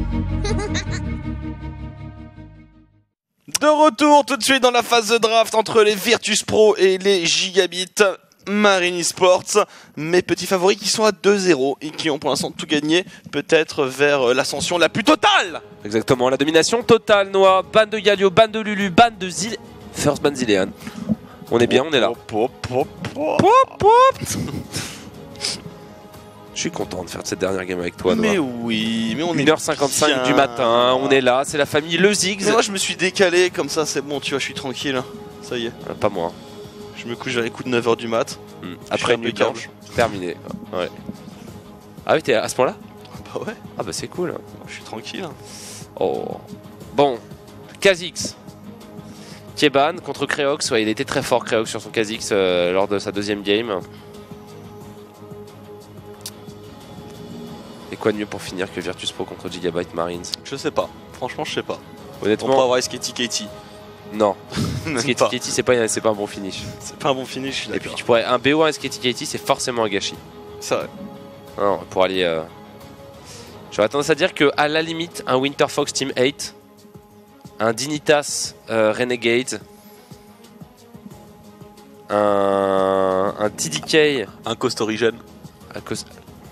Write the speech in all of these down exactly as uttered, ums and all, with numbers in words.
De retour tout de suite dans la phase de draft entre les Virtus Pro et les Gigabit Marine Esports. Mes petits favoris qui sont à deux zéro et qui ont pour l'instant tout gagné, peut-être vers l'ascension la plus totale. Exactement, la domination totale, Noah. Ban de Galio, ban de Lulu, ban de Zil... First ban Zilean. On est bien, on est là. Pop, pop, pop. Pop, pop. Je suis content de faire cette dernière game avec toi, Noah. Mais oui, mais on est une heure cinquante-cinq bien. du matin, on est là, c'est la famille Le Ziggs. Mais moi je me suis décalé, comme ça c'est bon, tu vois, je suis tranquille. Ça y est. Euh, pas moi. Je me couche vers les coups de neuf heures du mat. Mmh. Après une nuit blanche, terminé. Ouais. Ah oui, t'es à ce point-là? Bah ouais. Ah bah c'est cool. Je suis tranquille. Oh. Bon, Kha'Zix. Qui est ban contre Creox. Ouais, il était très fort Creox sur son Kha'Zix euh, lors de sa deuxième game. Et quoi de mieux pour finir que Virtus Pro contre Gigabyte Marines? Je sais pas, franchement je sais pas. Honnêtement, on peut avoir S K T K T. Non, S K T K T c'est pas, c'est pas un bon finish. C'est pas un bon finish, je suis Et d'accord. puis tu pourrais un B O un S K T K T, c'est forcément un gâchis. C'est vrai. Non, pour aller... Euh... J'aurais tendance à dire que à la limite, un Winter Fox Team huit, un Dignitas euh, Renegade, un, un T D K... Un Coast Origin. Un Coast...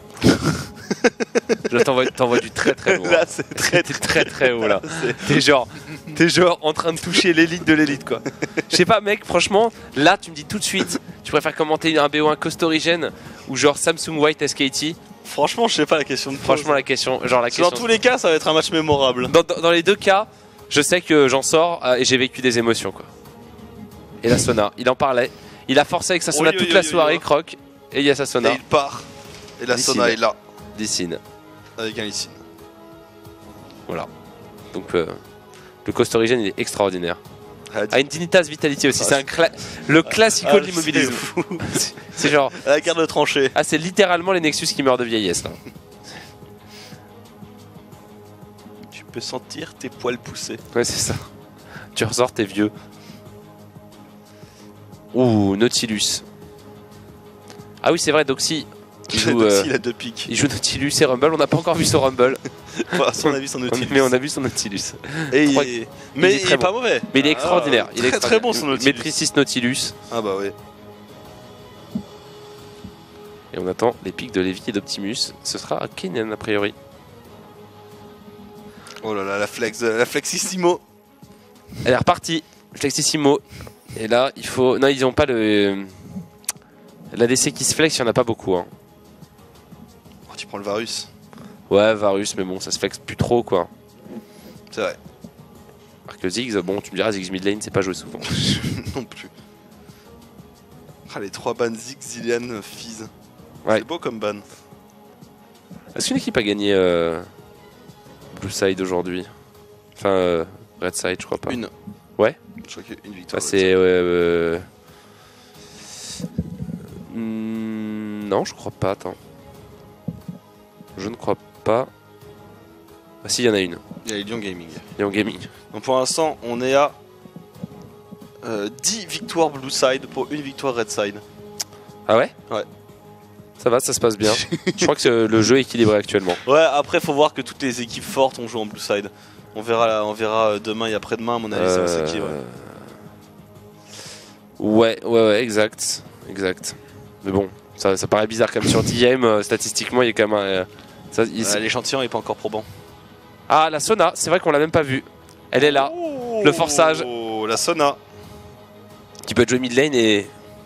Là t'envoies du très très haut. Là c'est très, très très très haut là. T'es genre, t'es genre en train de toucher l'élite de l'élite quoi. Je sais pas mec, franchement, là tu me dis tout de suite, tu préfères commenter un B O un Coast Origin ou genre Samsung White S K T? Franchement je sais pas la question de pause. Franchement la question, genre la question. Dans tous les cas ça va être un match mémorable. Dans, dans, dans les deux cas, je sais que j'en sors euh, et j'ai vécu des émotions quoi. Et la Sona, il en parlait, il a forcé avec sa Sona oui, toute oui, la oui, soirée, oui. croc, et il y a sa Sona. Et il part. Et la Lysine. Sona est là. Lysine. Avec un Lysine. Voilà. Donc euh, le Coast Origin il est extraordinaire. Ah, ah une Dignitas Vitality aussi, ah, c'est un cla le classico ah, de l'immobilisme. C'est C'est genre... la garde de tranchée. Ah c'est littéralement les Nexus qui meurent de vieillesse là. Tu peux sentir tes poils pousser. Ouais c'est ça. Tu ressors t'es vieux. Ouh Nautilus. Ah oui c'est vrai Doxy. Il joue, euh, il a deux pics. il joue Nautilus et Rumble, on n'a pas encore vu son Rumble. Enfin, son avis, son Nautilus. Mais on a vu son Nautilus. Et Trois- il est... Mais il est il très est pas bon. mauvais. Mais il est Ah, extraordinaire. il est très très bon son extraordinaire. Nautilus. Maîtrise Nautilus. Ah bah oui. Et on attend les pics de Levi et d'Optimus. Ce sera à Kenan a priori. Oh là là, la flex, la flexissimo. Elle est repartie. Flexissimo. Et là, il faut... Non, ils n'ont pas le... L'A D C qui se flex, il n'y en a pas beaucoup. Hein. Oh, tu prends le Varus. Ouais, Varus, mais bon, ça se flex plus trop, quoi. C'est vrai. Alors que Ziggs, bon, tu me diras, Ziggs mid lane, c'est pas joué souvent. Non plus. Ah, les trois bans Ziggs, Zilean, Fizz. Ouais. C'est beau comme ban. Est-ce qu'une équipe a gagné euh, Blue Side aujourd'hui? Enfin, euh, Red Side, je crois pas. Une. Ouais. Je crois qu'il y a une victoire. Enfin, c'est... Euh, euh... hmm, non, je crois pas, attends. Je ne crois pas. Ah si, il y en a une. Il y a les Lyon Gaming. Lyon Gaming. Donc pour l'instant, on est à euh, dix victoires Blue Side pour une victoire Red Side. Ah ouais? Ouais. Ça va, ça se passe bien. Je crois que euh, le jeu est équilibré actuellement. Ouais, après faut voir que toutes les équipes fortes ont joué en Blue Side. On verra, on verra demain et après-demain, à mon avis, ça va Euh, s'équilibrer. Ouais, ouais, ouais, exact. Exact. Mais bon, ça, ça paraît bizarre quand même sur D M, euh, statistiquement, il y a quand même un... euh, ça, il- Euh, L'échantillon est pas encore probant. Ah, la Sona, c'est vrai qu'on l'a même pas vue. Elle est là, Oh, le forçage. La Sona. qui peut être joué mid lane et...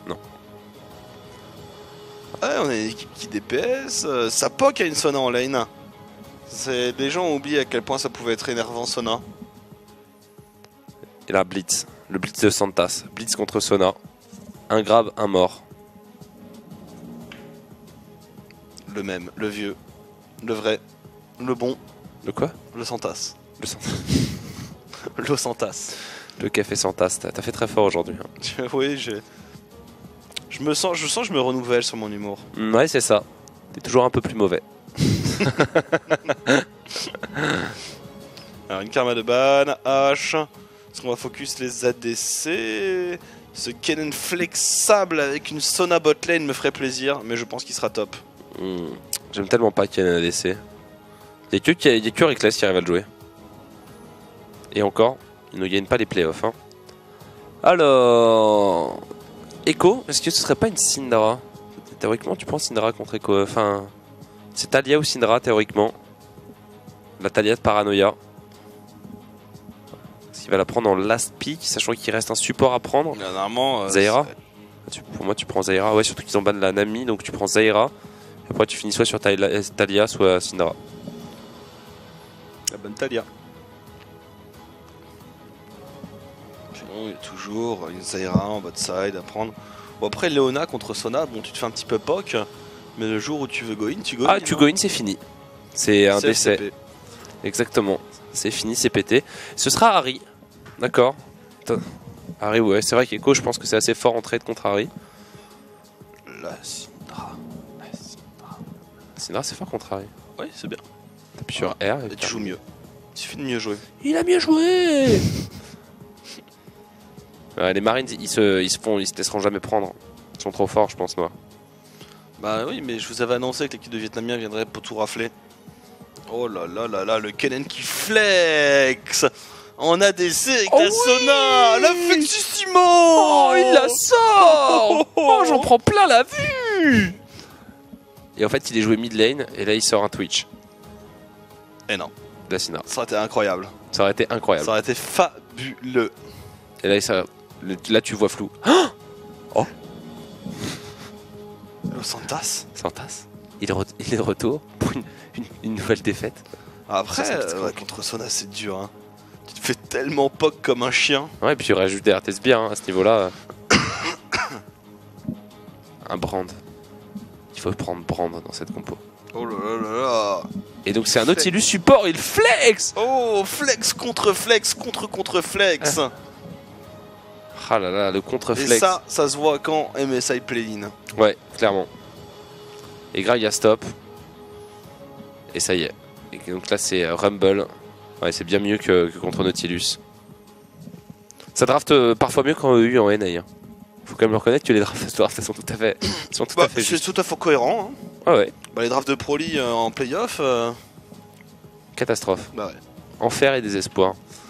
Ouais, on est une équipe qui D P S. Euh, ça poke à une Sona en lane. C'est... Les gens ont oublié à quel point ça pouvait être énervant Sona. Et là, Blitz. Le Blitz de Santas. Blitz contre Sona. Un grab, un mort. Le même, le vieux, le vrai, le bon, Le quoi? le Santas. Le, Santas. Le Santas. Le café Santas. T'as fait très fort aujourd'hui. Hein. Oui, je... Je me sens, je sens que je me renouvelle sur mon humour. Mm, ouais, c'est ça. T'es toujours un peu plus mauvais. Alors une karma de ban, H. Est-ce qu'on va focus les A D C? Ce Kennen flexable avec une Sona botlane me ferait plaisir, mais je pense qu'il sera top. Mm. J'aime tellement pas qu'il y ait un A D C. Il Il n'y a que, y a que Reckless qui arrive à le jouer. Et encore, il ne gagne pas les playoffs. Hein. Alors... Echo, est-ce que ce serait pas une Syndra? Théoriquement, tu prends Syndra contre Echo. Enfin, c'est Talia ou Syndra, théoriquement. La Talia de Paranoia. Est-ce qu'il va la prendre en last pick, sachant qu'il reste un support à prendre? Normalement, euh, Zaira tu, pour moi, tu prends Zaira. Ouais, surtout qu'ils ont ban la Nami, donc tu prends Zaira. Et après, tu finis soit sur Talia, Talia soit Syndra. La bonne Talia. Bon, il y a toujours une Zaira en bot side à prendre. Bon, après, Leona contre Sona, bon, tu te fais un petit peu poke. Mais le jour où tu veux go in, tu go in. Ah, tu go in, c'est fini. C'est un décès. F C P. Exactement. C'est fini, c'est pété. Ce sera Harry. D'accord. Harry, ouais, c'est vrai qu'Echo, je pense que c'est assez fort en trade contre Harry. La Syndra. La Syndra. Syndra, c'est fort contre Harry. Oui, c'est bien. T'appuies sur R. Et tu joues mieux. Il suffit de mieux jouer. Il a mieux joué. Ouais, les Marines, ils se, ils se font, ils se laisseront jamais prendre. Ils sont trop forts, je pense, moi. Bah oui, mais je vous avais annoncé que l'équipe de Vietnamiens viendrait pour tout rafler. Oh là là là là, le Kennen qui flex. On a des C avec oh la oui Sona, la Flexissimo. Oh, il la sort. Oh, j'en prends plein la vue. Et en fait, il est joué mid lane, et là, il sort un Twitch. Et non. De la Syndra. Ça aurait été incroyable. Ça aurait été incroyable. Ça aurait été fabuleux. Et là, ça, le, là tu vois flou. Oh, Le Santas. Santas. Il est, re, il est de retour pour une, une, une nouvelle défaite. Après, Ça, ça, euh, ouais, contre Sona, c'est dur. Hein. Tu te fais tellement poke comme un chien. Ouais, et puis il rajoute des R T S bien hein, à ce niveau-là. Un Brand. Il faut prendre Brand dans cette compo. Oh là là là là. Et donc c'est un Nautilus support, il flex. Oh, flex contre flex contre contre flex. Ah, ah là là, le Et contre-flex. ça, ça se voit quand M S I play-in. Ouais, clairement. Et Graga stop. Et ça y est. Et donc là c'est Rumble. Ouais, c'est bien mieux que, que contre Nautilus. Ça draft euh, parfois mieux qu'en E U en N A. Hein. Faut quand même le reconnaître que les drafts, drafts sont tout à fait, sont tout Bah, à fait c'est justes. tout à fait cohérent. Hein. Ah ouais, Bah, les drafts de Pro League euh, en playoff, euh, catastrophe. bah ouais. Enfer et désespoir.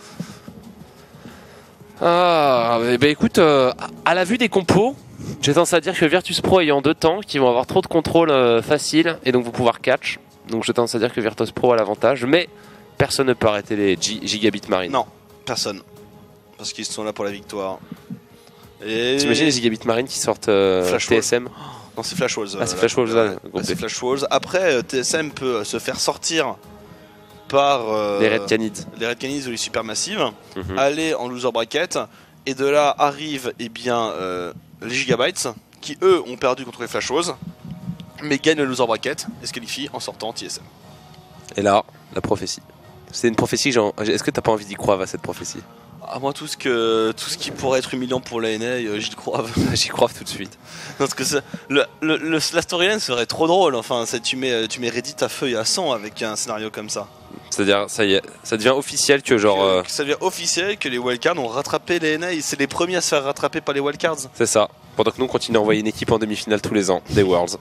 Ah, bah, bah écoute, euh, à la vue des compos, j'ai tendance à dire que Virtus Pro ayant deux tanks qui vont avoir trop de contrôle euh, facile et donc vont pouvoir catch. Donc j'ai tendance à dire que Virtus Pro a l'avantage, mais personne ne peut arrêter les G Gigabit Marine. Non, personne. Parce qu'ils sont là pour la victoire. Et... T'imagines les Gigabit Marine qui sortent euh, Flash T S M? Non, c'est Flash Walls. Ah, c'est euh, Flash Walls, là, ouais. compris. Ah, c'est Flash Walls. Après, euh, T S M peut euh, se faire sortir par euh, Les Red Canids. les Red Canids ou les Supermassives, Mhm. aller en loser bracket, et de là arrivent eh bien, euh, les Gigabytes, qui eux ont perdu contre les Flash Walls, mais gagnent le loser bracket et se qualifient en sortant T S M. Et là, la prophétie. C'est une prophétie que j'ai. Est-ce que t'as pas envie d'y croire à cette prophétie? Ah, moi, tout ce, que, tout ce qui pourrait être humiliant pour la N A, euh, j'y crois. J'y crois tout de suite. Parce que ça- le, le- le- la storyline serait trop drôle. Enfin, c'est- tu mets, tu mets Reddit à feu et à sang avec un scénario comme ça. C'est-à-dire, ça y est, ça devient officiel que genre. Que, euh, que ça devient officiel que les wildcards ont rattrapé les N A. C'est les premiers à se faire rattraper par les wildcards. C'est ça. Pendant que nous, on continue à envoyer une équipe en demi-finale tous les ans, des Worlds.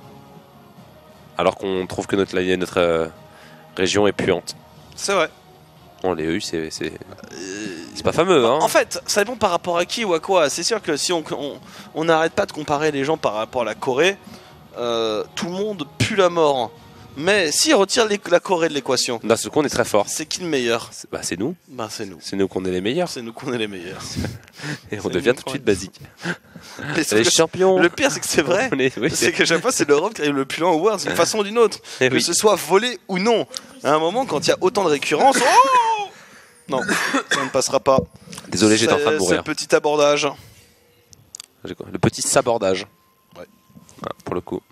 Alors qu'on trouve que notre, notre euh, région est puante. C'est vrai. Bon, les E U, c'est c'est Euh, c'est pas fameux, hein. En fait, ça dépend par rapport à qui ou à quoi. C'est sûr que si on on- on n'arrête pas de comparer les gens par rapport à la Corée, euh, tout le monde pue la mort. Mais si on retire les- la Corée de l'équation, D'un seul coup, on est très fort. c'est qui le meilleur? C'est bah, c'est nous. Ben c'est nous. C'est nous qu'on est les meilleurs. C'est nous qu'on est les meilleurs. Et on c'est devient nous tout de qu'on suite est. basique. Mais sauf Les que champions. le pire, c'est que c'est vrai. On est- oui, C'est qu'à chaque fois, c'est l'Europe qui arrive le plus loin aux Worlds, d'une façon ou d'une autre. Eh Que oui. ce soit volé ou non. À un moment, quand il y a autant de récurrence. Oh non, ça ne passera pas. Désolé, j'étais en train de C'est- mourir. C'est le petit abordage. J'ai quoi Le petit sabordage. Ouais. Ah, pour le coup.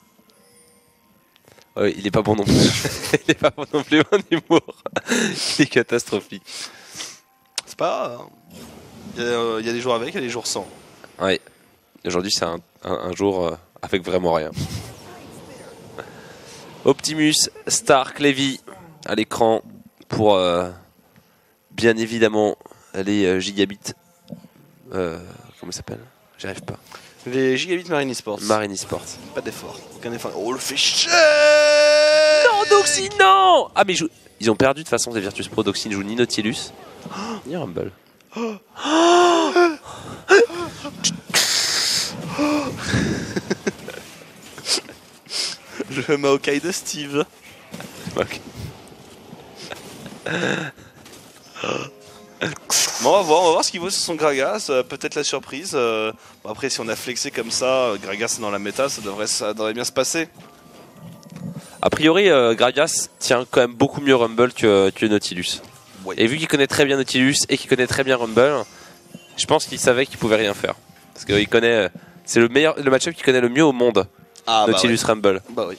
Ouais, il est pas bon non plus. Il est pas bon non plus en humour. Il est catastrophique. C'est pas grave. Il y, a, euh, il y a des jours avec et des jours sans. Ouais. Aujourd'hui, c'est un, un, un jour euh, avec vraiment rien. Optimus, Stark, Levi à l'écran pour euh, bien évidemment les euh, gigabits. Euh, comment ça s'appelle? J'y arrive pas. Les Gigabit Marine Esports. Marine Esports. Pas d'effort. Aucun effort. Oh, le fait chier. Nando Doxine, non. Ah mais je... ils ont perdu de toute façon des Virtus Pro. Doxine joue ni Nautilus, ni Rumble. Le Maokai de Steve. Ok. Bon, on va voir, on va voir ce qu'il vaut sur son Gragas, euh, peut-être la surprise. Euh, bon, après, si on a flexé comme ça, euh, Gragas est dans la méta, ça devrait, ça devrait bien se passer. A priori, euh, Gragas tient quand même beaucoup mieux Rumble que, que Nautilus. Ouais. Et vu qu'il connaît très bien Nautilus et qu'il connaît très bien Rumble, je pense qu'il savait qu'il pouvait rien faire. Parce qu'il connaît, c'est le meilleur, le match-up qu'il connaît le mieux au monde. Ah, Nautilus bah ouais. Rumble. Bah oui.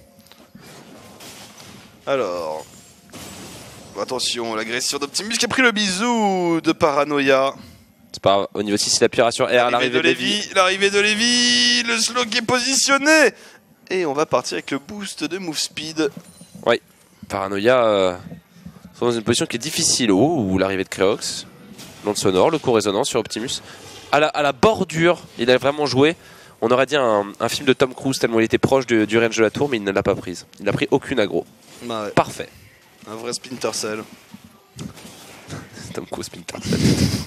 Alors. Attention, l'agression d'Optimus qui a pris le bisou de Paranoia. C'est pas grave. Au niveau six, il appuiera sur R. L'arrivée de Lévi, l'arrivée de Lévi, le slow qui est positionné. Et on va partir avec le boost de Move Speed. Oui, Paranoia euh, sont dans une position qui est difficile. Oh, ou l'arrivée de Creox. L'onde sonore, le coup résonant sur Optimus. À la, à la bordure, il a vraiment joué. On aurait dit un, un film de Tom Cruise tellement il était proche de, du range de la tour, mais il ne l'a pas prise. Il n'a pris aucune aggro. Bah ouais. Parfait. Un vrai Splinter Cell. Tom Cruise Splinter Cell.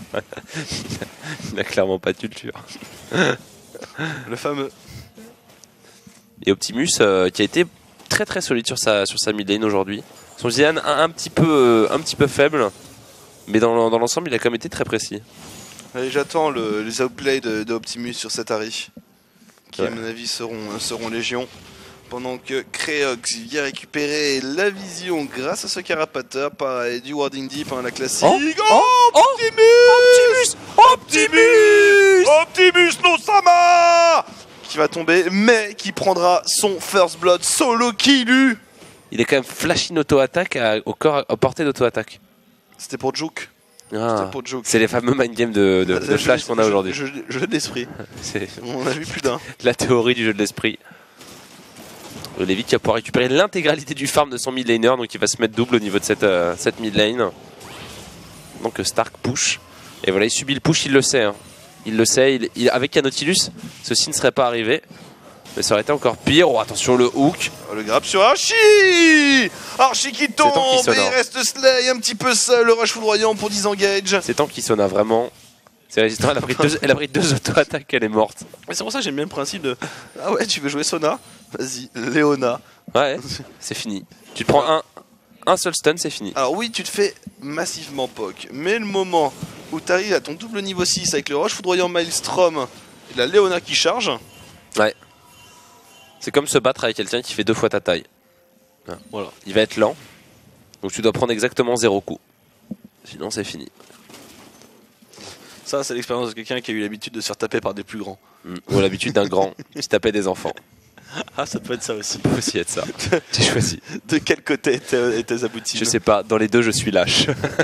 Il n'a clairement pas de culture. Le fameux. Et Optimus euh, qui a été très très solide sur sa, sur sa mid lane aujourd'hui. Son Zian un, un, petit peu, euh, un petit peu faible, mais dans, dans l'ensemble il a quand même été très précis. Allez, j'attends le, les outplays de, de Optimus sur cet Harry, qui ouais. à mon avis seront, seront légion. Pendant que Creox vient récupérer la vision grâce à ce carapateur, pareil, du Warding Deep, hein, la classique. Oh, oh, oh Optimus Optimus Optimus no Sama qui va tomber, mais qui prendra son First Blood solo killu. Il est quand même flashy auto-attaque au corps à portée d'auto-attaque. C'était pour Juke. Ah, c'est les fameux mind games de, de, de Flash qu'on a aujourd'hui. Jeu, jeu d'esprit. On a vu plus d'un. La théorie du jeu de l'esprit. Lévi qui va pouvoir récupérer l'intégralité du farm de son mid laner, donc il va se mettre double au niveau de cette, euh, cette mid lane. Donc Stark push. Et voilà, il subit le push, il le sait. Hein. Il le sait, il, il, avec un Nautilus, ceci ne serait pas arrivé. Mais ça aurait été encore pire. Oh, attention, le hook. Oh, le grab sur Archie. Archie qui tombe et il reste Slay un petit peu seul. Le rush foudroyant pour disengage. C'est tant qu'il sonne vraiment. C'est résistant, elle a pris deux, elle a pris deux auto-attaques, elle est morte. C'est pour ça que j'aime bien le principe de... Ah ouais, tu veux jouer Sona? Vas-y, Léona. Ouais, c'est fini. Tu te prends un, un seul stun, c'est fini. Alors oui, tu te fais massivement poke. Mais le moment où tu arrives à ton double niveau six avec le rush foudroyant Maelstrom et la Léona qui charge... Ouais. C'est comme se battre avec quelqu'un qui fait deux fois ta taille. Voilà. Il va être lent. Donc tu dois prendre exactement zéro coup. Sinon c'est fini. Ça, c'est l'expérience de quelqu'un qui a eu l'habitude de se faire taper par des plus grands. Mmh. Ou l'habitude d'un grand qui tapait des enfants. Ah, ça peut être ça aussi. Ça peut aussi être ça. J'ai choisi. De quel côté étaient tes aboutis? Je sais pas. Dans les deux, je suis lâche.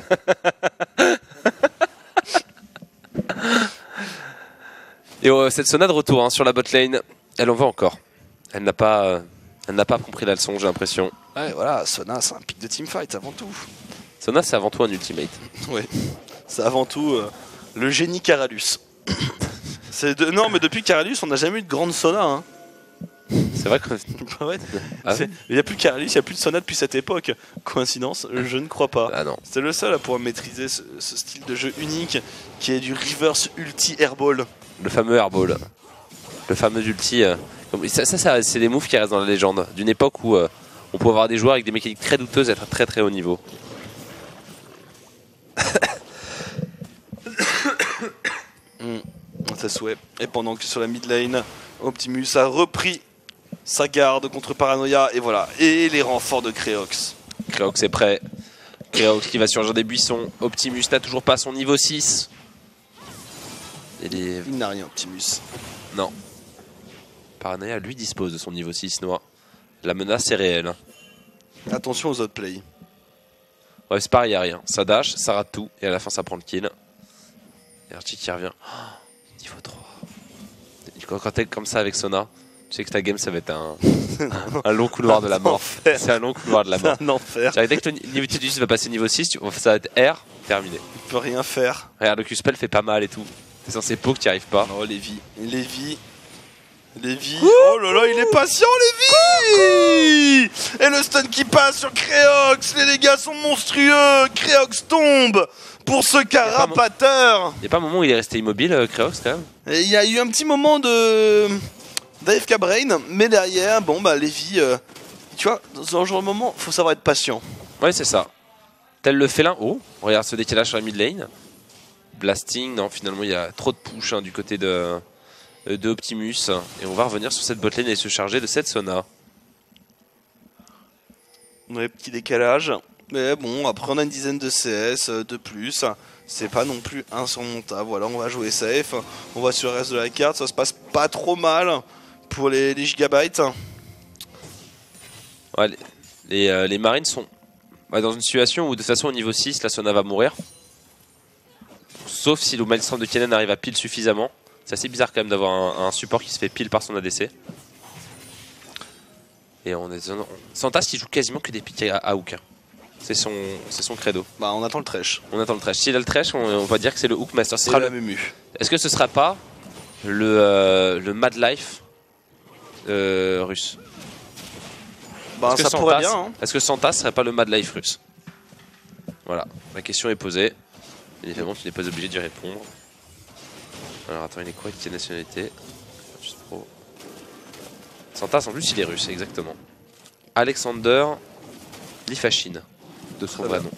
Et oh, cette Sona de retour hein, sur la bot lane, elle en veut encore. Elle n'a pas, euh, elle n'a pas compris la leçon, j'ai l'impression. Ouais, voilà. Sona, c'est un pic de teamfight avant tout. Sona, c'est avant tout un ultimate. Ouais. C'est avant tout euh, le génie Caralus. de... Non, mais depuis Caralus, on n'a jamais eu de grande Sona. Hein. C'est vrai que... ouais. ah ouais. Il n'y a plus de Caralus, il n'y a plus de Sona depuis cette époque. Coïncidence? Je ne crois pas. Ah non. C'est le seul à pouvoir maîtriser ce, ce style de jeu unique qui est du reverse ulti airball. Le fameux airball. Le fameux ulti. Euh... Ça, ça, ça c'est des moves qui restent dans la légende. D'une époque où euh, on pouvait avoir des joueurs avec des mécaniques très douteuses et être à très très haut niveau. mm. C'est souhait. Et pendant que sur la mid lane, Optimus a repris sa garde contre Paranoia. Et voilà. Et les renforts de Creox. Creox est prêt. Creox qui va surgir des buissons. Optimus n'a toujours pas son niveau six. Et les... Il n'a rien, Optimus. Non. Paranoia, lui, dispose de son niveau six noir. La menace est réelle. Attention aux autres plays. Ouais, c'est pareil, il n'y a rien. Ça dash, ça rate tout. Et à la fin, ça prend le kill. Et Archie qui revient. Oh, niveau trois. Quand t'es comme ça avec Sona, tu sais que ta game, ça va être un, un long couloir de la mort. C'est un long couloir de la mort. C'est un enfer. Dès que le niveau six va passer niveau six, tu... ça va être R, terminé. Il peut rien faire. Regarde, le Q-spell fait pas mal et tout. T'es censé poke, t'y arrives pas. Oh, Lévi. Lévi. Lévi, oh là là, il est patient, Lévi. Et le stun qui passe sur Créox, les dégâts sont monstrueux. Créox tombe pour ce carapateur. Il n'y a pas un moment où il est resté immobile, euh, Créox, quand même. Et il y a eu un petit moment de d'A F K Brain, mais derrière, bon bah Lévi, euh, tu vois, dans un genre de moment, faut savoir être patient. Ouais, c'est ça. Tel le félin. Oh, regarde ce décalage sur la mid lane. Blasting, non, finalement il y a trop de push hein, du côté de, de Optimus. Et on va revenir sur cette botlane et se charger de cette Sona. Ouais, petit décalage. Mais bon, après on a une dizaine de C S de plus. C'est pas non plus insurmontable. Voilà, on va jouer safe. On va sur le reste de la carte. Ça se passe pas trop mal pour les, les gigabytes. Ouais, les, les, euh, les Marines sont bah, dans une situation où de toute façon au niveau six, la Sona va mourir. Sauf si le Maelstrom de Kennen arrive à pile suffisamment. C'est assez bizarre quand même d'avoir un, un support qui se fait pile par son A D C. Et on est on, Santas qui joue quasiment que des piques à, à hook. C'est son, c'est son credo. Bah on attend le trash. On attend le trash. S'il a le trash, on, on va dire que c'est le hook master. Ce sera le Mumu. Est-ce que ce sera pas le, euh, le Mad Life euh, russe? Bah Est-ce ça que pourrait Santas, bien. Hein. Est-ce que Santas serait pas le Mad Life russe? Voilà, la question est posée. Évidemment, tu n'es pas obligé d'y répondre. Alors attends, il est quoi? Quelle nationalité? Juste pro. Santas, en plus, il est russe, exactement. Alexander Lifashine, de son vrai nom.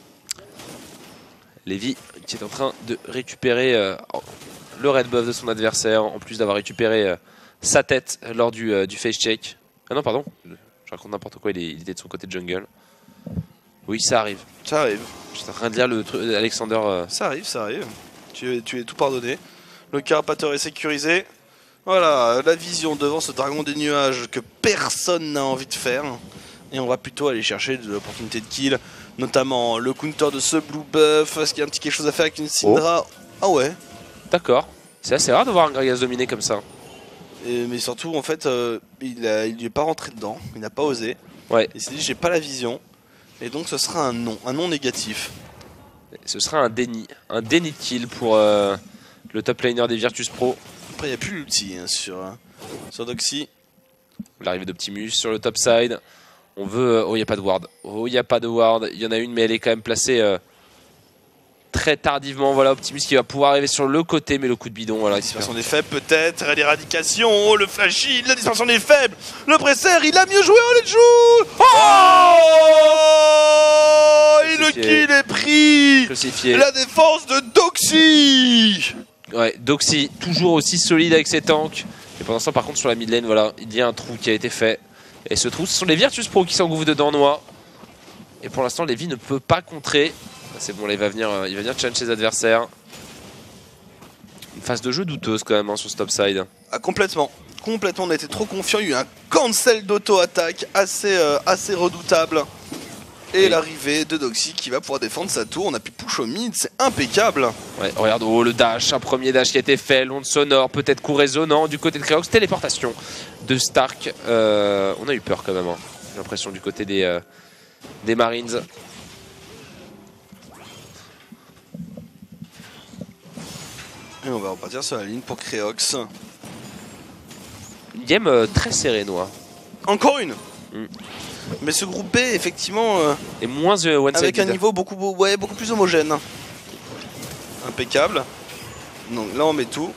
Lévi qui est en train de récupérer euh, le red buff de son adversaire, en plus d'avoir récupéré euh, sa tête lors du, euh, du face check. Ah non, pardon, je raconte n'importe quoi, il, est, il était de son côté de jungle. Oui, ça arrive. Ça arrive. Je suis en train de lire le truc Alexander. Euh... Ça arrive, ça arrive. Tu es, tu es tout pardonné. Le carapateur est sécurisé. Voilà, la vision devant ce dragon des nuages que personne n'a envie de faire. Et on va plutôt aller chercher de l'opportunité de kill, notamment le counter de ce blue buff. Est-ce qu'il y a un petit quelque chose à faire avec une Syndra? Ah ouais. D'accord. C'est assez rare de voir un Gragas dominé comme ça. Et, mais surtout, en fait, euh, il, a, il lui est pas rentré dedans. Il n'a pas osé. Ouais. Il s'est dit, j'ai pas la vision. Et donc, ce sera un non, un non négatif. Ce sera un déni. Un déni de kill pour euh, le top laner des Virtus Pro. Après, il n'y a plus l'ulti hein, sur, euh, sur Doxy. L'arrivée d'Optimus sur le top side. On veut... Oh, il n'y a pas de ward. Oh, il n'y a pas de ward. Il y en a une, mais elle est quand même placée euh, très tardivement. Voilà, Optimus qui va pouvoir arriver sur le côté, mais le coup de bidon, voilà. La dispersion est faible, peut-être. L'éradication. Oh, le flashy. La dispersion est faible. Le presser, il a mieux joué. Oh, les joues. Oh, et le kill est pris. Crucifié. La défense de Doxy. Ouais, Doxy, toujours aussi solide avec ses tanks. Et pendant ce temps, par contre, sur la mid lane, voilà, il y a un trou qui a été fait. Et ce trou, ce sont les Virtus Pro qui s'engouffrent dedans, noix. Et pour l'instant, Lévi ne peut pas contrer. C'est bon, là, il va venir, euh, il va venir challenge ses adversaires. Une phase de jeu douteuse quand même hein, sur ce top side. Ah, complètement. Complètement, on a été trop confiant. Il y a eu un cancel d'auto-attaque assez, euh, assez redoutable. Et oui. L'arrivée de Doxy qui va pouvoir défendre sa tour. On a pu push au mid, c'est impeccable. Ouais, regarde, oh le dash, un premier dash qui a été fait, l'onde sonore, peut-être coup résonnant du côté de Créox, téléportation de Stark. Euh, on a eu peur quand même, hein. J'ai l'impression du côté des, euh, des Marines. Et on va repartir sur la ligne pour Créox. Une game euh, très serrée, Noah. Encore une mm. Mais ce groupe B, effectivement, euh, et moins euh, one avec un niveau beaucoup, ouais, beaucoup plus homogène. Impeccable. Donc là, on met tout.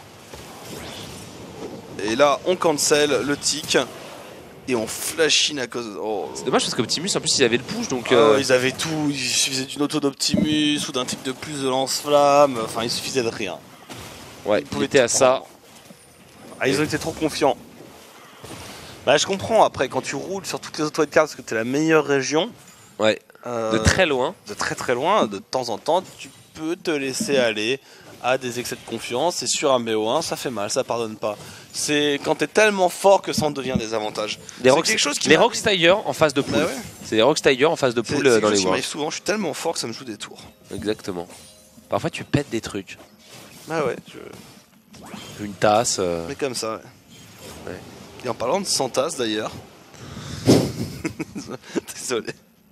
Et là, on cancel le tic. Et on flash in à cause... Oh. C'est dommage parce qu'Optimus, en plus, ils avaient le push, donc... Euh... Oh, ils avaient tout. Il suffisait d'une auto d'Optimus ou d'un tic de plus de lance-flamme. Enfin, il suffisait de rien. Ouais, ils étaient à ça. Ah, ils ont été trop confiants. Bah, je comprends, après, quand tu roules sur toutes les auto de cartes parce que tu es la meilleure région. Ouais, euh, de très loin. De très très loin, de temps en temps, tu peux te laisser aller à des excès de confiance. Et sur un B O un, ça fait mal, ça pardonne pas. C'est quand tu es tellement fort que ça en devient des avantages. Les Rockstagers en phase de pool. Bah ouais. C'est les Rockstagers en phase de pool euh, dans les Worlds. Souvent, je suis tellement fort que ça me joue des tours. Exactement. Parfois, tu pètes des trucs. Bah ouais. Je... Une tasse. Euh... Mais comme ça, ouais. Ouais. Et en parlant de cent tasses d'ailleurs. Désolé.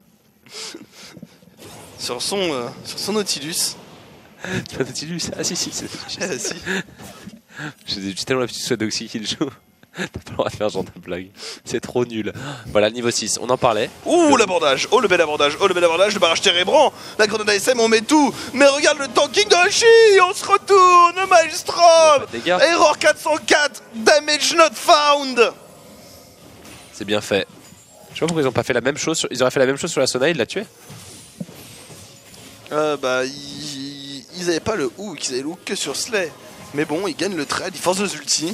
Sur son, euh, sur son Nautilus. Nautilus. Ah si si. Ah, si. J'ai tellement la petite soit Doxy qui le joue. T'as pas le droit de faire ce genre de blague. C'est trop nul. Voilà, niveau six, on en parlait. Ouh, l'abordage. Oh, le bel abordage. Oh, le bel abordage. Le barrage térébrant. La grenade A S M, on met tout. Mais regarde le tanking de Hachi. On se retourne. Maelstrom. Error quatre cent quatre. Damage not found. C'est bien fait. Je sais pas pourquoi ils ont pas fait la même chose. Sur... Ils auraient fait la même chose sur la Sona, ils l'a tué. Euh, bah, ils... ils avaient pas le hook. Ils avaient le hook que sur Slay. Mais bon, ils gagnent le trade. Ils forcent deux ultis.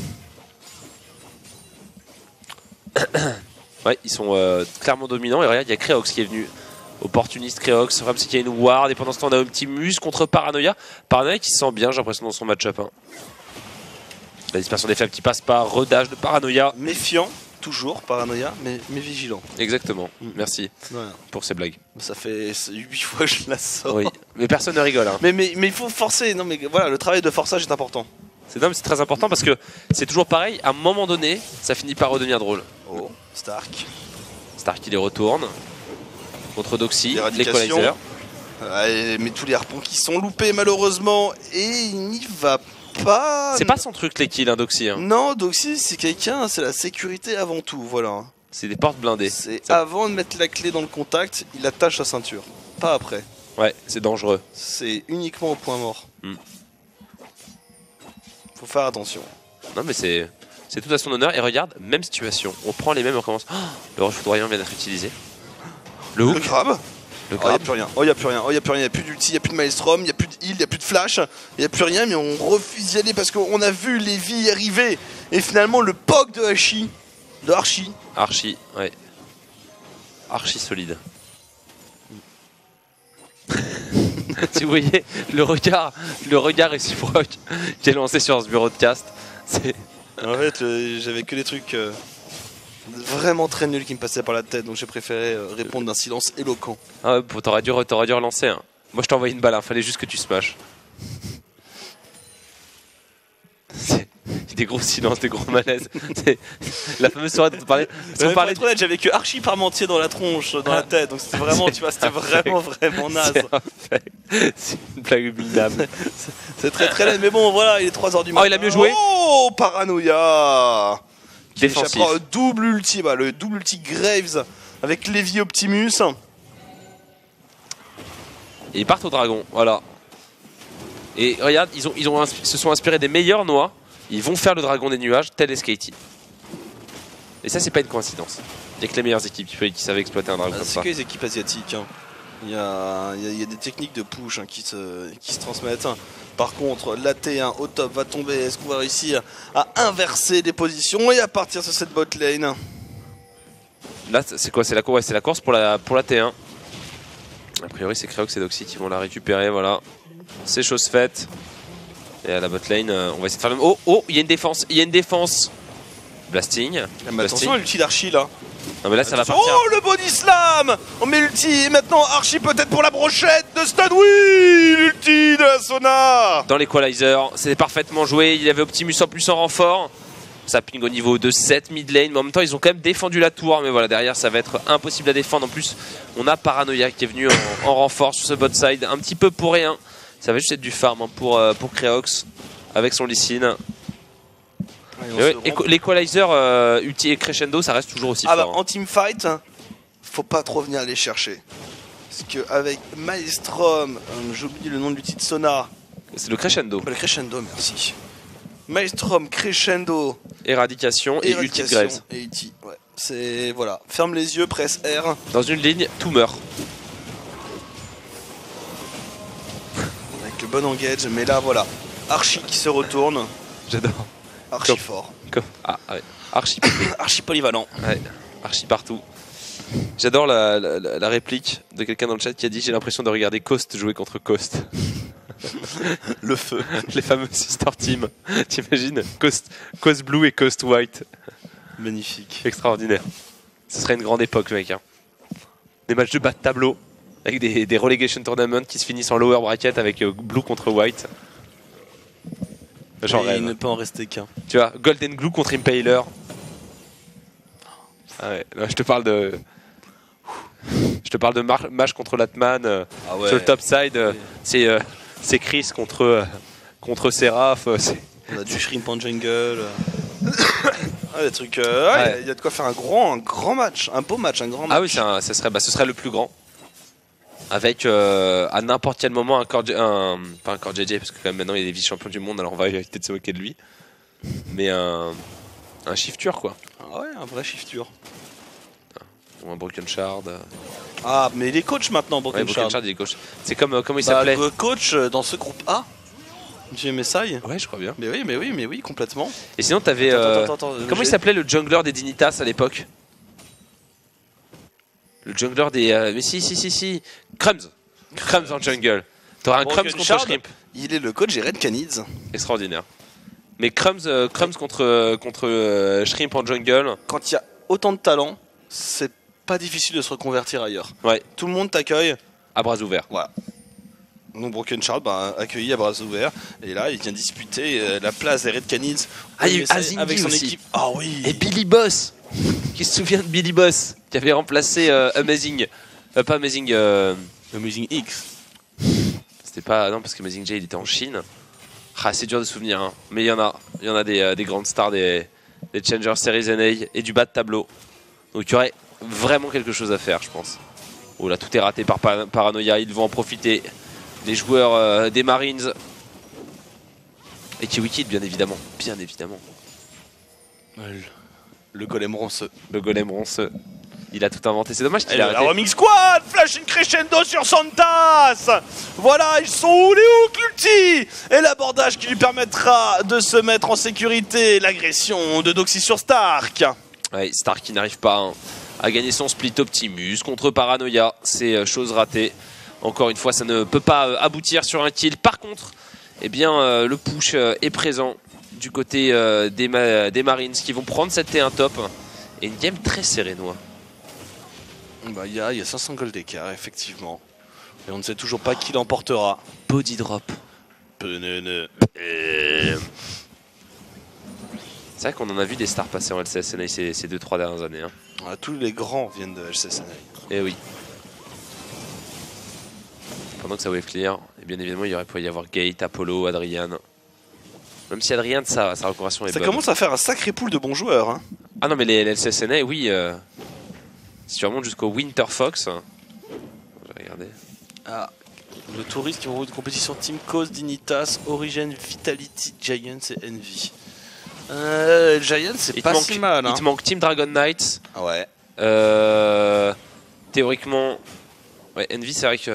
Ouais, ils sont euh, clairement dominants. Et regarde, il y a Creox qui est venu. Opportuniste Creox, Ramsey qui a une ward. Et pendant ce temps, on a Optimus contre Paranoia. Paranoia qui se sent bien, j'ai l'impression, dans son match-up. Hein. La dispersion des flammes qui passe par redage de Paranoia. Méfiant, toujours, Paranoia, mais, mais vigilant. Exactement, mm. Merci voilà. Pour ces blagues. Ça fait huit fois que je la sors. Oui, mais personne ne rigole. Hein. Mais, mais, mais il faut forcer. Non, mais voilà, le travail de forçage est important. C'est très important parce que c'est toujours pareil. À un moment donné, ça finit par redevenir drôle. Oh, Stark. Stark qui les retourne. Contre Doxy, l'Equalizer. Ouais, mais tous les harpons qui sont loupés malheureusement. Et il n'y va pas. C'est pas son truc les kills, hein, Doxy. Hein. Non, Doxy c'est quelqu'un, c'est la sécurité avant tout, voilà. C'est des portes blindées. C'est avant de mettre la clé dans le contact, il attache sa ceinture. Pas après. Ouais, c'est dangereux. C'est uniquement au point mort. Mm. Faut faire attention. Non mais c'est c'est tout à son honneur. Et regarde, même situation. On prend les mêmes, on commence. Oh, le rush foudroyant vient d'être utilisé. Le hook. Le grab. Le grab. Oh, y a plus rien. Oh, y a plus rien. Oh, y a plus rien. Y a plus d'ulti, y a plus de Maelstrom, y a plus de heal, y a plus de flash. Y a plus rien, mais on refuse d'y aller parce qu'on a vu les vies arriver. Et finalement, le poke de Hachi. De Archie. Archie, ouais. Archi solide. Si vous voyez le regard, le regard réciproque qui est lancé sur ce bureau de cast, c'est. En fait, euh, j'avais que des trucs euh, vraiment très nuls qui me passaient par la tête, donc j'ai préféré euh, répondre d'un silence éloquent. Ah, t'aurais dû, t'aurais dû relancer. Hein. Moi, je t'ai envoyé une balle, hein. Fallait juste que tu smash. Des gros silences, des gros malaises. La fameuse soirée dont on parlait. On parlait de... J'avais que Archie Parmentier dans la tronche, dans la tête, donc c'était vraiment, tu vois, c'était vraiment, vraiment naze. C'est une blague minable. C'est très très laid, mais bon, voilà, il est trois heures du matin. Oh, il a mieux joué. Oh, Paranoia qui défensif. échappera au double ulti, bah, le double ulti Graves avec Levi Optimus. Et ils partent au dragon, voilà. Et regarde, ils, ont, ils ont, se sont inspirés des meilleurs noix. Ils vont faire le dragon des nuages, tel est Skaty. Et ça, c'est pas une coïncidence. Il y a que les meilleures équipes qui, qui savent exploiter un dragon ah, comme ça. C'est que les équipes asiatiques. Hein. Il, y a, il, y a, il y a des techniques de push hein, qui, se, qui se transmettent. Par contre, l'A T un au top va tomber. Est-ce qu'on va réussir à inverser les positions et à partir sur cette bot lane? Là, c'est quoi? C'est la, ouais, la course pour la, pour la T un. A priori, c'est Creox et Doxy qui vont la récupérer. Voilà. C'est chose faite. Et à la bot lane, on va essayer de faire le même. Oh, oh, il y a une défense, il y a une défense. Blasting. Ah, mais Blasting. attention à l'ulti d'Archie là. Non mais là attention. Ça va partir. Oh le body slam. On met l'ulti et maintenant Archie peut-être pour la brochette de Stan. Oui, l'ulti de la Sona. Dans l'Equalizer, c'était parfaitement joué. Il y avait Optimus en plus en renfort. Ça ping au niveau de sept mid lane. Mais en même temps, ils ont quand même défendu la tour. Mais voilà, derrière, ça va être impossible à défendre. En plus, on a Paranoia qui est venu en, en renfort sur ce bot side. Un petit peu pour rien. Ça va juste être du farm hein, pour, euh, pour Creox avec son Lee Sin. Oui, l'Equalizer euh, ulti et crescendo, ça reste toujours aussi ah fort. Bah, hein. en teamfight, faut pas trop venir les chercher. Parce qu'avec Maelstrom, euh, j'ai oublié le nom de l'outil de Sona. C'est le crescendo. Bah, le crescendo, merci. Maelstrom, crescendo. Éradication et ulti de Graves. Et ulti, ouais. C'est. Voilà. Ferme les yeux, presse R. Dans une ligne, tout meurt. Avec le bon engage, mais là voilà. Archie qui se retourne. J'adore. Archi fort. Comme... Ah, ouais. Archi Archi polyvalent. Ouais. Archi partout. J'adore la, la, la réplique de quelqu'un dans le chat qui a dit j'ai l'impression de regarder Coast jouer contre Coast. Le feu. Les fameux sister team. T'imagines Coast, Coast Blue et Coast White. Magnifique. Extraordinaire. Ce serait une grande époque mec. Hein. Des matchs de bas de tableau avec des, des relegation tournaments qui se finissent en lower bracket avec euh, Blue contre White. Genre il ne peut en rester qu'un. Tu vois, Golden Glue contre Impaler. Ah ouais, là, je te parle de. Je te parle de Mash contre Latman euh, ah ouais. Sur le top side. Euh, c'est euh, Chris contre, euh, contre Seraph. Euh, On a du Shrimp en jungle. Ah, des trucs. Euh, ouais, Ouais. il y a de quoi faire un grand, un grand match, un beau match, un grand match. Ah oui, un, ça serait, bah, ce serait le plus grand. Avec euh, à n'importe quel moment un corps, un, pas un corps J J parce que quand même maintenant il est vice-champion du monde, alors on va éviter de se moquer de lui. Mais un, un shifture quoi. Ah ouais, un vrai shifture. Ou un broken shard. Ah, mais il est coach maintenant, Broken Ouais, broken Shard. shard il est coach. C'est comme euh, comment il Bah, s'appelait. le coach euh, dans ce groupe A, J M S I. Ouais, je crois bien. Mais oui, mais oui, mais oui, complètement. Et sinon t'avais. Attends, euh, attends, attends, attends, comment il j'ai- s'appelait le jungler des Dignitas à l'époque? Le jungler des. euh, mais si, si, si, si. Crumbs. Crumbs en jungle. T'auras un Broken Crumbs contre Shard. Shrimp. Il est le coach des Red Canids. Extraordinaire. Mais Crumbs, euh, Crumbs contre, euh, contre euh, Shrimp en jungle. Quand il y a autant de talent, c'est pas difficile de se reconvertir ailleurs. Ouais, Tout le monde t'accueille. à bras ouverts. Voilà. Donc Broken Shard, bah, accueilli à bras ouverts. Et là, il vient disputer euh, la place des Red Canids. Ah, il y a eu M S I Azinghi avec son aussi. équipe. Ah oui. Et Billy Boss. Qui se souvient de Billy Boss qui avait remplacé euh, Amazing. Euh, pas Amazing. euh, Amazing X. C'était pas. Non, parce que Amazing J il était en Chine. Ah, c'est dur de souvenir. Hein. Mais il y en a. Il y en a des, euh, des grandes stars des, des Challenger Series N A et du bas de tableau. Donc il y aurait vraiment quelque chose à faire, je pense. Oh là, tout est raté par pa- Paranoia. Ils vont en profiter. Les joueurs euh, des Marines. Et Kiwikid, bien évidemment. Bien évidemment. Le golem ronceux. Le golem ronceux. Il a tout inventé. C'est dommage Et qu'il a la arrêté. Remix Squad, flash in crescendo sur Santas. Voilà, ils sont où les hooks, l'ulti. Et l'abordage qui lui permettra de se mettre en sécurité. L'agression de Doxy sur Stark. Ouais, Stark qui n'arrive pas hein, à gagner son split Optimus contre Paranoia. C'est euh, chose ratée. Encore une fois, ça ne peut pas euh, aboutir sur un kill. Par contre, eh bien, euh, le push euh, est présent du côté euh, des, ma des Marines qui vont prendre cette T un top. Et une game très serrée, Noah. Bah, il y a, il y a cinq cents gold d'écart, effectivement. Et on ne sait toujours pas qui l'emportera. Body drop. Penene. C'est vrai qu'on en a vu des stars passer en L C S N A ces, ces deux trois dernières années. Hein. Ah, tous les grands viennent de L C S N A. Eh oui. Pendant que ça wave clear, et bien évidemment, il y aurait pu y avoir Gate, Apollo, Adrian. Même si Adrian, sa, sa reconversion est Ça bonne. commence à faire un sacré pool de bons joueurs. Hein. Ah non, mais les, les L C S N A, oui. Euh, si tu remontes jusqu'au Winter Fox. Je vais regarder. Ah, le touriste qui envoie une compétition Team Cause, Dignitas, Origin, Vitality, Giants et Envy. Euh, Giants, c'est Il pas te manque, si mal. Hein. il te manque Team Dragon Knights. Ah ouais. Euh, théoriquement. Ouais, Envy, c'est vrai que.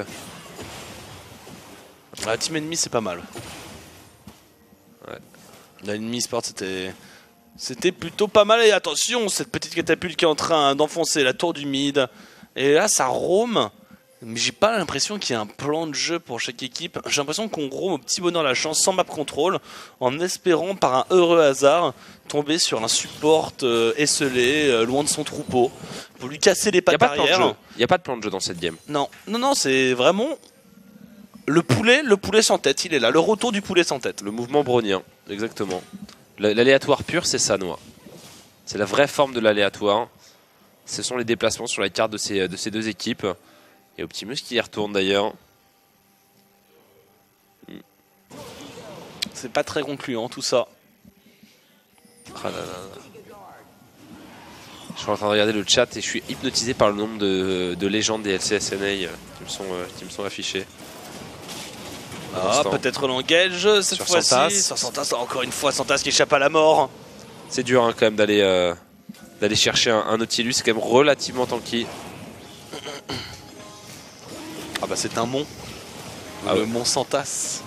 Ah, Team Enemy, c'est pas mal. Ouais. La Enemy Sport, c'était. C'était plutôt pas mal. Et attention, cette petite catapulte qui est en train d'enfoncer la tour du mid. Et là, ça roam. Mais j'ai pas l'impression qu'il y ait un plan de jeu pour chaque équipe. J'ai l'impression qu'on roam au petit bonheur la chance sans map control, en espérant par un heureux hasard tomber sur un support euh, esselé, euh, loin de son troupeau, pour lui casser les Il n'y a pattes pas de plan de arrière. jeu. Il n'y a pas de plan de jeu dans cette game. Non, non, non, c'est vraiment le poulet, le poulet sans tête. Il est là, le retour du poulet sans tête. Le mouvement brownien, exactement. L'aléatoire pur, c'est ça, Noah. C'est la vraie forme de l'aléatoire. Ce sont les déplacements sur la carte de ces, de ces deux équipes. Et Optimus qui y retourne d'ailleurs. C'est pas très concluant tout ça. Ah là là là. Je suis en train de regarder le chat et je suis hypnotisé par le nombre de, de légendes des L C S N A qui me sont, euh, qui me sont affichées. Pour Ah, l'instant. peut-être l'engage cette Sur fois-ci. Santas. Sur Santas, encore une fois, Santas qui échappe à la mort. C'est dur hein, quand même d'aller euh, d'aller chercher un, un Nautilus, c'est quand même relativement tanky. Ah bah c'est un mont. Ah le ouais. mont Santas.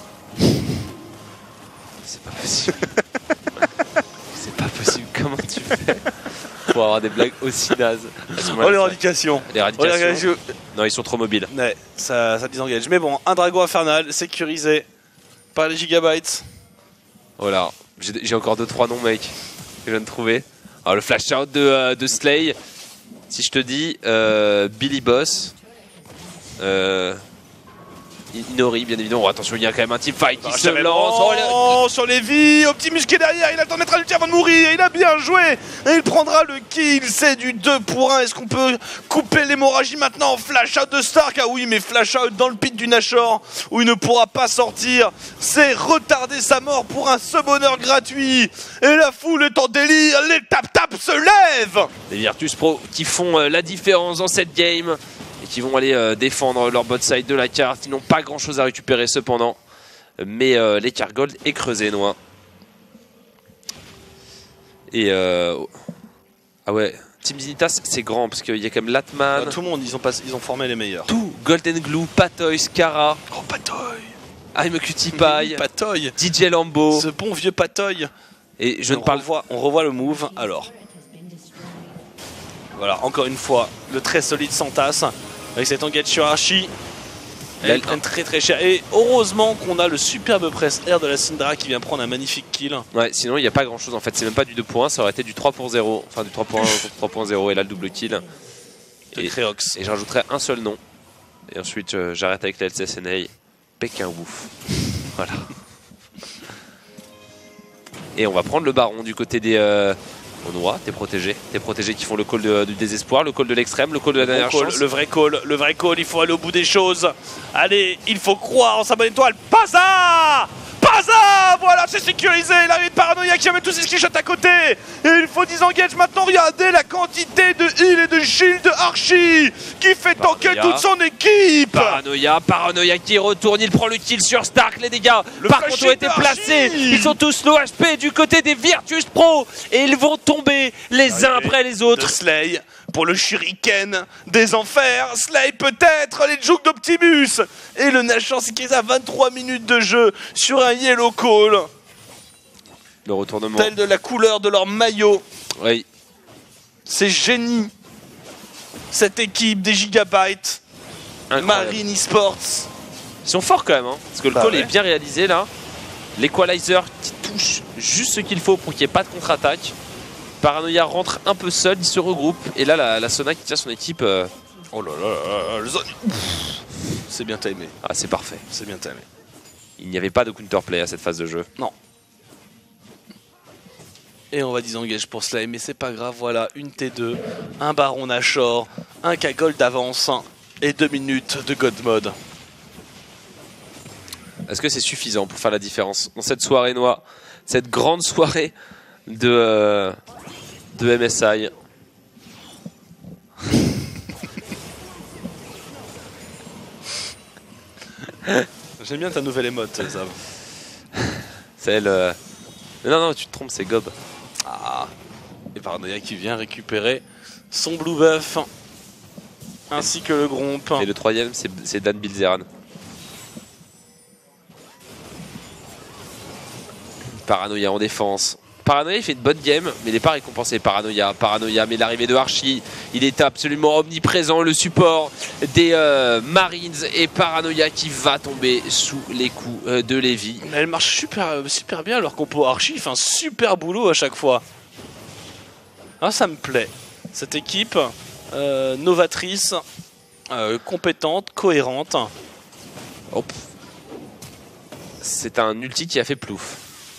C'est pas possible. C'est pas possible. Comment tu fais pour avoir des blagues aussi nazes? Oh l'éradication. L'éradication. Non, ils sont trop mobiles. Ouais, ça, ça désengage. Mais bon, un dragon infernal sécurisé par les gigabytes. Voilà. J'ai encore deux trois noms, mec, que je viens de trouver. Alors, le flash out de, euh, de Slay. Si je te dis euh, Billy Boss, euh, In- Inori, bien évidemment. Oh, attention, il y a quand même un team fight qui Ah, se j'avais- lance. Oh, Oh, les- sur Lévi, Optimus qui est derrière, il a le temps de mettre un ulti avant de mourir, il a bien joué, et il prendra le kill, c'est du deux pour un, est-ce qu'on peut couper l'hémorragie maintenant? Flash out de Stark, ah oui mais flash out dans le pit du Nashor, où il ne pourra pas sortir, c'est retarder sa mort pour un summoner gratuit, et la foule est en délire, les tap-tap se lèvent. Les Virtus Pro qui font euh, la différence dans cette game et qui vont aller euh, défendre leur bot side de la carte. Ils n'ont pas grand chose à récupérer cependant, mais euh, l'écart gold est creusé, Noix. Et euh... ah ouais, Team Zenitas c'est grand parce qu'il y a quand même Latman, Tout le monde, ils ont, pas, ils ont formé les meilleurs. tout, Golden Glue, Patoy, Scara, Oh Patoy, I'm Cutie Pie, Patoy, D J Lambo. ce bon vieux Patoy. Et je on ne parle revoit, on revoit le move alors. Voilà, encore une fois, le très solide Santas avec cet engage sur Archie. Là, Elle prend très très cher. Et heureusement qu'on a le superbe press air de la Syndra qui vient prendre un magnifique kill. Ouais, sinon il n'y a pas grand chose en fait, c'est même pas du deux pour un, ça aurait été du trois pour zéro, enfin du trois pour un contre trois point zéro et là le double kill. De Et, Créox. et je rajouterai un seul nom. Et ensuite euh, j'arrête avec la L C S N A, Pékin Wouf. Voilà. Et on va prendre le baron du côté des... Euh... Onoa, t'es protégé, t'es protégé qui font le call de- du désespoir, le call de l'extrême, le call de la Bon dernière call, chance. le vrai call, le vrai call, il faut aller au bout des choses. Allez, il faut croire en sa bonne étoile. Paza Paza Voilà, c'est sécurisé. L'arrivée de Paranoia qui amène tous ses skillshots à côté. Et il faut disengage maintenant. Regardez la quantité de heal et de shield de Archie qui fait tanker Paranoia. toute son équipe. Paranoia, Paranoia qui retourne, il prend le kill sur Stark, les dégâts Le par flash contre ont été hit d'Archie. placés, ils sont tous low H P du côté des Virtus Pro et ils vont tomber les uns après les De autres. Slay pour le shuriken des enfers. Slay peut-être les jukes d'Optimus. Et le Nashor sécurisé à vingt-trois minutes de jeu sur un yellow call. Le retournement, Tel de la couleur de leur maillot. oui, C'est génie. Cette équipe des Gigabytes. incroyable. Marine Esports. Ils sont forts quand même, hein, parce que le Bah call ouais. est bien réalisé là. L'equalizer qui touche juste ce qu'il faut pour qu'il n'y ait pas de contre-attaque. Paranoia rentre un peu seul, il se regroupe et là la, la Sona qui tient son équipe, euh, Oh là là là là, le zone. C'est bien timé. ah c'est parfait. C'est bien timé. Il n'y avait pas de counterplay à cette phase de jeu. Non. Et on va disengage pour Slay, mais c'est pas grave, voilà, une T deux, un Baron Nashor, un K-Gold d'avance et deux minutes de God Mode. Est-ce que c'est suffisant pour faire la différence dans cette soirée noire, cette grande soirée de, euh, de M S I? J'aime bien ta nouvelle émote, Zav. C'est elle. euh, Non, non, tu te trompes, c'est Gob. Ah. Et Paranoia qui vient récupérer son Blue Buff, ainsi que le Gromp. Et le troisième, c'est c'est Dan Bilzerian. Paranoia en défense. Paranoia il fait une bonne game, mais il n'est pas récompensé. Paranoia, Paranoia, mais l'arrivée de Archie, il est absolument omniprésent. Le support des euh, Marines et Paranoia qui va tomber sous les coups euh, de Lévi. Elle marche super, super bien, leur compo Archie, il fait un super boulot à chaque fois. Ah, ça me plaît. Cette équipe, euh, novatrice, euh, compétente, cohérente. Hop. C'est un ulti qui a fait plouf.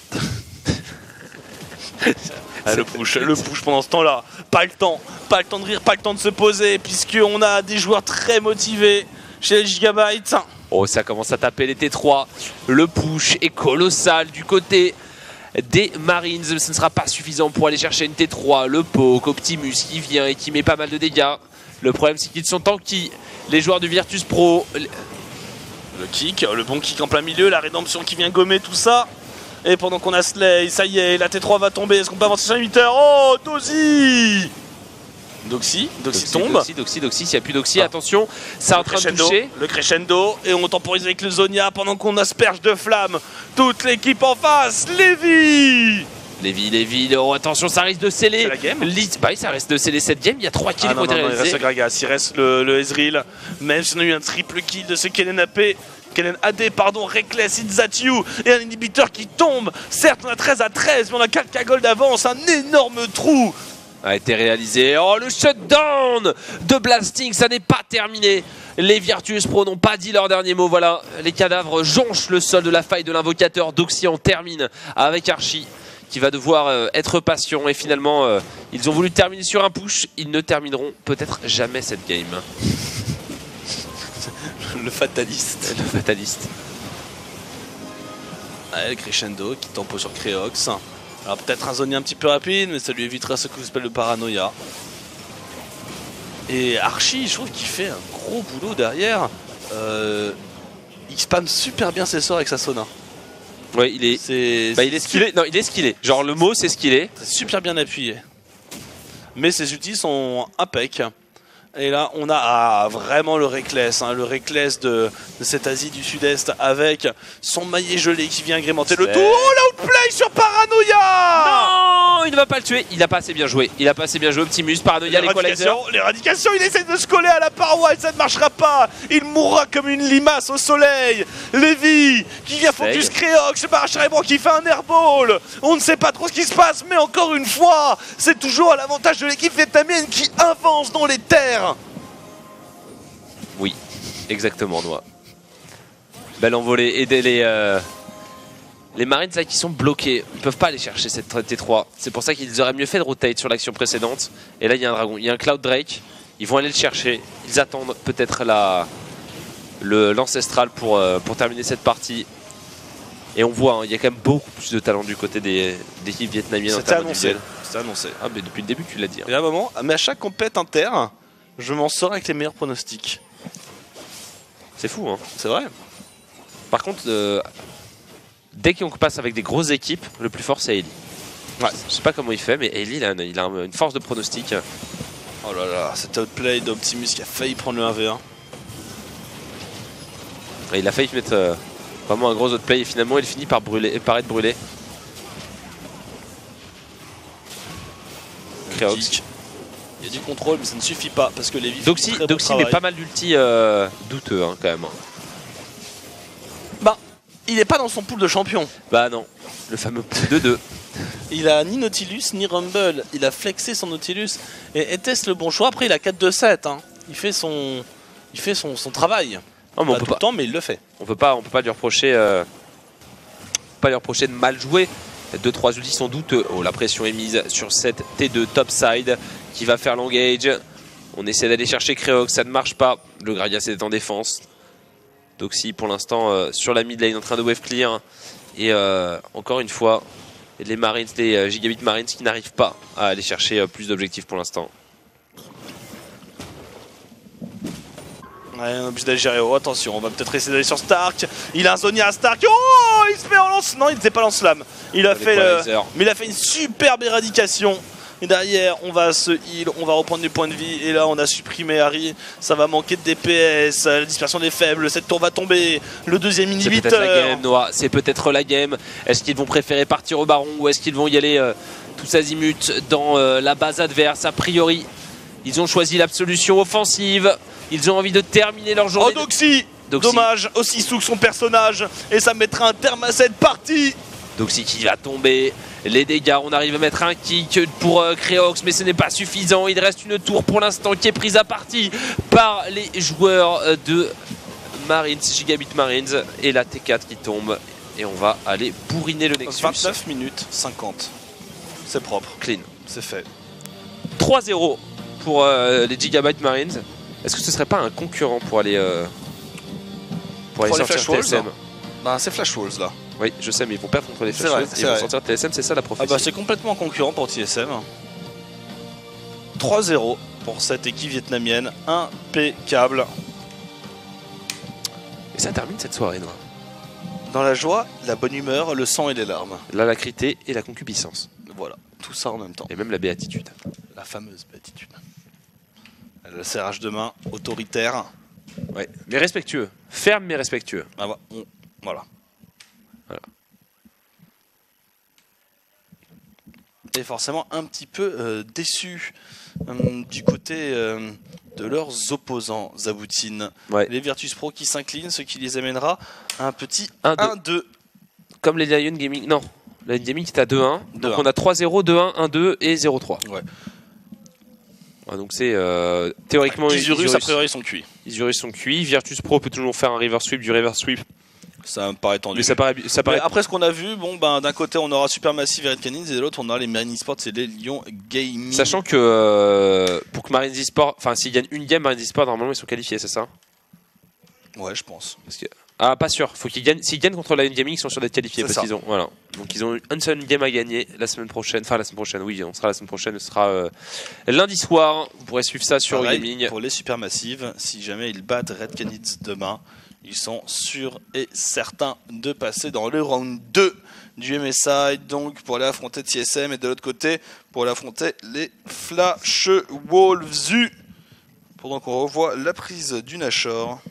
Ah, le push, le push pendant ce temps-là. Pas le temps, pas le temps de rire, pas le temps de se poser, puisqu'on a des joueurs très motivés chez les Gigabytes. Oh, ça commence à taper les T trois. Le push est colossal du côté des Marines. Ce ne sera pas suffisant pour aller chercher une T trois. Le poke, Optimus qui vient et qui met pas mal de dégâts. Le problème, c'est qu'ils sont tanky. Les joueurs du Virtus Pro. Le kick, le bon kick en plein milieu, la rédemption qui vient gommer tout ça. Et pendant qu'on a Slay, ça y est, la T trois va tomber. Est-ce qu'on peut avancer sur huit heures? Oh, Dozy Doxy, Doxy tombe. Doxy, Doxy, Doxy. S'il n'y a plus Doxy, Ah. attention, c'est en train de Crescendo, toucher. le crescendo, et on temporise avec le Zonia pendant qu'on asperge de flammes toute l'équipe en face. Lévi Lévi, Lévi, oh, attention, ça risque de sceller. C'est la game. Lit- bah oui, ça reste de sceller cette game. Il y a trois kills Ah qui non, ont non, été non, il reste réalisés. le Gragas, il reste le, le Ezreal. Même si on a eu un triple kill de ce Kellen A P, Kellen A D, pardon, Reckless, It's That You, et un inhibiteur qui tombe. Certes, on a treize à treize, mais on a quatre K gold d'avance, un énorme trou. A été réalisé. Oh, le shutdown de Blasting, ça n'est pas terminé. Les Virtus Pro n'ont pas dit leur dernier mot. Voilà, les cadavres jonchent le sol de la faille de l'invocateur. Doxy en termine avec Archie, qui va devoir euh, être patient. Et finalement, euh, ils ont voulu terminer sur un push. Ils ne termineront peut-être jamais cette game. Le fataliste. Le fataliste. Ouais, le crescendo qui tempo sur Creox. Alors peut-être un zoning un petit peu rapide, mais ça lui évitera ce qu'on appelle le paranoïa. Et Archie, je trouve qu'il fait un gros boulot derrière. Euh, il spamme super bien ses sorts avec sa Sona. Ouais, il est. C'est. Bah, il est skillé. Non, il est skillé. Genre le mot, c'est skillé. C'est super bien appuyé. Mais ses ultis sont impec. Et là, on a ah, vraiment le Reckless, hein, le Reckless de, de cette Asie du Sud-Est avec son maillet gelé qui vient agrémenter le tout. Oh, l'outplay sur Paranoia! Non, il ne va pas le tuer. Il n'a pas assez bien joué. Il n'a pas assez bien joué. Optimus, Paranoia, l'Equalizer. L'éradication, il essaie de se coller à la paroi et ça ne marchera pas. Il mourra comme une limace au soleil. Lévi qui vient focus Creox, Barcharébron qui fait un airball. On ne sait pas trop ce qui se passe, mais encore une fois, c'est toujours à l'avantage de l'équipe vietnamienne qui avance dans les terres. Oui, exactement, Noah. Belle envolée. Et les, euh, les Marines là qui sont bloqués, ils peuvent pas aller chercher cette T trois. C'est pour ça qu'ils auraient mieux fait de rotate sur l'action précédente. Et là, il y a un dragon, il y a un Cloud Drake. Ils vont aller le chercher. Ils attendent peut-être la l'ancestral pour, euh, pour terminer cette partie. Et on voit, hein, il y a quand même beaucoup plus de talent du côté des, des équipes vietnamiennes. C'était annoncé. C'était annoncé. Ah, mais depuis le début, tu l'as dit. Hein. Et à un moment, mais à chaque compète inter, je m'en sors avec les meilleurs pronostics. C'est fou, hein. C'est vrai. Par contre, euh, dès qu'on passe avec des grosses équipes, le plus fort c'est Eli. Ouais. Je sais pas comment il fait, mais Eli il a, une, il a une force de pronostic. Oh là là, cet outplay d'Optimus qui a failli prendre le un v un. Et il a failli mettre euh, vraiment un gros outplay et finalement il finit par, brûler, par être brûlé. Creox. Il y a du contrôle, mais ça ne suffit pas parce que les vies. Doxy, Doxy met pas mal d'ulti euh, douteux hein, quand même. Bah, il n'est pas dans son pool de champion. Bah non, le fameux deux deux. Il a ni Nautilus ni Rumble. Il a flexé son Nautilus et était-ce le bon choix. Après, il a quatre deux sept. Hein. Il fait son, il fait son, son travail. Non, mais on pas peut tout pas. le temps, mais il le fait. On peut pas, on peut pas lui reprocher, euh, pas lui reprocher de mal jouer. deux trois ultis sont douteux. Oh, la pression est mise sur cette T deux topside qui va faire l'engage. On essaie d'aller chercher Creox, ça ne marche pas. Le Gragas est en défense. Doxy pour l'instant euh, sur la mid lane en train de wave clear. Et euh, encore une fois, les Marines, les euh, Gigabit Marines qui n'arrivent pas à aller chercher euh, plus d'objectifs pour l'instant. Ouais, on est obligé d'aller gérer. Oh, attention, on va peut-être essayer d'aller sur Stark. Il a un Zonia à Stark. Oh, il se met en lance. Non, il n'était pas lance-flamme. Il a fait le... Mais il a fait une superbe éradication. Et derrière, on va se heal, on va reprendre des points de vie. Et là, on a supprimé Harry. Ça va manquer de D P S. La dispersion des faibles. Cette tour va tomber. Le deuxième inhibiteur. C'est peut-être la game, Noah. C'est peut-être la game. Est-ce qu'ils vont préférer partir au baron ou est-ce qu'ils vont y aller euh, tous azimuts dans euh, la base adverse? A priori, ils ont choisi l'absolution offensive. Ils ont envie de terminer leur journée. Oh, Doxy, Doxy. Dommage, aussi sous que son personnage. Et ça mettra un terme à cette partie. Doxy qui va tomber. Les dégâts, on arrive à mettre un kick pour euh, Creox, mais ce n'est pas suffisant. Il reste une tour pour l'instant qui est prise à partie par les joueurs de Marines, Gigabit Marines. Et la T quatre qui tombe. Et on va aller bourriner le Nexus. vingt-neuf minutes cinquante. C'est propre. Clean. C'est fait. trois zéro pour euh, les Gigabit Marines. Est-ce que ce serait pas un concurrent pour aller, euh, pour aller pour sortir les T S M? Bah, c'est Flash Walls là. Oui, je sais, mais ils vont perdre contre les Flash vrai, Walls et ils vont vrai. sortir T S M, c'est ça la prophétie. Ah bah c'est complètement concurrent pour T S M. trois zéro pour cette équipe vietnamienne. Impeccable. Et ça termine cette soirée, Noah. Dans la joie, la bonne humeur, le sang et les larmes. L'alacrité et la concupiscence. Voilà, tout ça en même temps. Et même la béatitude. La fameuse béatitude. Le serrage de main, autoritaire. Ouais, mais respectueux. Ferme mais respectueux. Ah, on... Voilà. Voilà. Et forcément un petit peu euh, déçu euh, du côté euh, de leurs opposants, Zaboutine. Ouais. Les Virtus Pro qui s'inclinent, ce qui les amènera à un petit un un deux. Comme les Lion Gaming. Non, Lion Gaming est à deux un. Donc deux un. on a trois zéro, deux un, un deux et zéro trois. Ouais. Ah, donc c'est euh, théoriquement Isurus, Isurus, a priori, ils sont cuits. Isurus sont cuits. Virtus Pro peut toujours faire un reverse sweep, du reverse sweep. Ça me paraît tendu. Mais ça paraît, ça paraît... Mais après ce qu'on a vu, bon, ben, d'un côté on aura Supermassive et Red Canids et de l'autre on aura les Marine Esports et les Lyon Gaming. Sachant que euh, pour que Marine Esports, enfin s'ils gagnent une game, Marine Esports normalement ils sont qualifiés, c'est ça? Ouais, je pense. Parce que... Ah, pas sûr. Faut qu'ils gagnent. S'ils gagnent contre la Lyon Gaming, ils sont sûrs d'être qualifiés parce ça. qu'ils ont. Voilà. Donc ils ont une seule game à gagner la semaine prochaine. Enfin la semaine prochaine. Oui, on sera la semaine prochaine. Ce sera euh, lundi soir. Vous pourrez suivre ça sur Pareil, Gaming. pour les Supermassive, si jamais ils battent Red Canids demain, ils sont sûrs et certains de passer dans le round deux du M S I, donc pour aller affronter T S M et de l'autre côté pour aller affronter les Flash Wolves. Pendant qu'on revoit la prise du Nashor.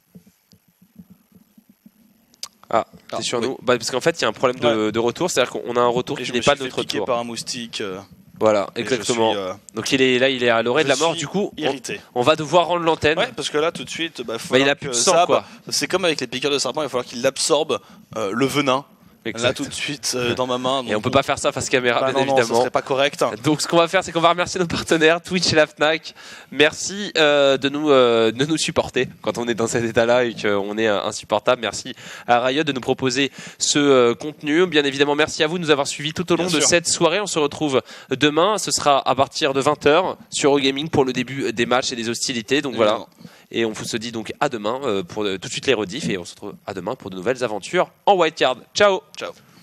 Ah, c'est Ah, sur oui. nous. Bah, parce qu'en fait, il y a un problème de, Ouais. de retour, c'est-à-dire qu'on a un retour Et qui je n'est me pas suis de notre fait piquer retour. par un moustique. euh, Voilà, et je exactement. suis, euh, Donc il est là, il est à l'oreille de la je mort. suis Du coup, on, irrité. on va devoir rendre l'antenne. Ouais, parce que là, tout de suite, bah, faut Bah, il a falloir plus que de sang, Zab- quoi. C'est comme avec les piqueurs de serpent, il va falloir qu'il absorbe euh, le venin. Exact. Là, tout de suite, euh, dans ma main. Et on donc peut pas faire ça face caméra, Bah, bien non, non, évidemment. ce serait pas correct. Donc ce qu'on va faire, c'est qu'on va remercier nos partenaires, Twitch et la Fnac. Merci euh, de, nous, euh, de nous supporter quand on est dans cet état-là et qu'on est euh, insupportable. Merci à Riot de nous proposer ce euh, contenu. Bien évidemment, merci à vous de nous avoir suivis tout au long Bien de sûr. cette soirée. On se retrouve demain. Ce sera à partir de vingt heures sur Eurogaming pour le début des matchs et des hostilités. Donc voilà. Évidemment. Et on vous se dit donc à demain euh, pour euh, tout de suite les rediffs. Et on se retrouve à demain pour de nouvelles aventures en wildcard. Ciao. Ciao.